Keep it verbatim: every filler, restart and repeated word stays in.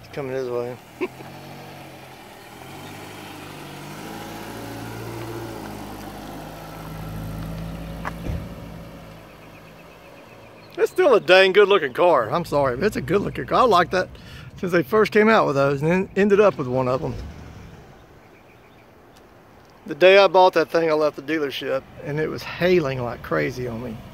coming his way. It's still a dang good looking car. I'm sorry, but it's a good looking car. I like that since they first came out with those and then ended up with one of them. The day I bought that thing, I left the dealership and it was hailing like crazy on me.